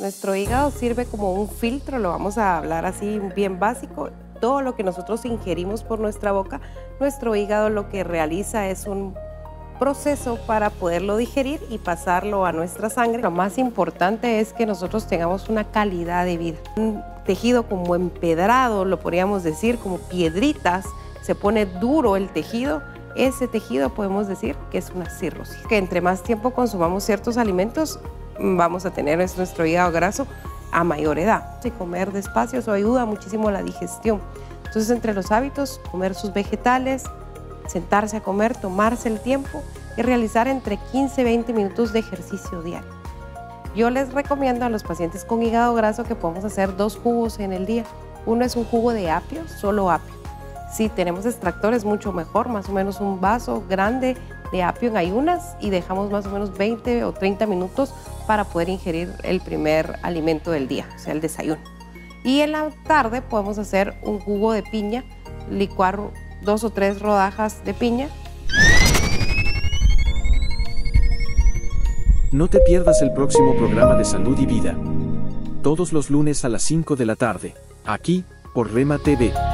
Nuestro hígado sirve como un filtro, lo vamos a hablar así bien básico. Todo lo que nosotros ingerimos por nuestra boca, nuestro hígado lo que realiza es un proceso para poderlo digerir y pasarlo a nuestra sangre. Lo más importante es que nosotros tengamos una calidad de vida. Un tejido como empedrado, lo podríamos decir, como piedritas, se pone duro el tejido. Ese tejido podemos decir que es una cirrosis. Que entre más tiempo consumamos ciertos alimentos, vamos a tener nuestro hígado graso a mayor edad. Y comer despacio, eso ayuda muchísimo a la digestión. Entonces, entre los hábitos, comer sus vegetales, sentarse a comer, tomarse el tiempo y realizar entre 15 y 20 minutos de ejercicio diario. Yo les recomiendo a los pacientes con hígado graso que podemos hacer 2 jugos en el día. Uno es un jugo de apio, solo apio. Si tenemos extractores, mucho mejor, más o menos un vaso grande de apio en ayunas y dejamos más o menos 20 o 30 minutos para poder ingerir el primer alimento del día, o sea, el desayuno. Y en la tarde podemos hacer un jugo de piña, licuar 2 o 3 rodajas de piña. No te pierdas el próximo programa de Salud y Vida. Todos los lunes a las 5 de la tarde, aquí, por Rema TV.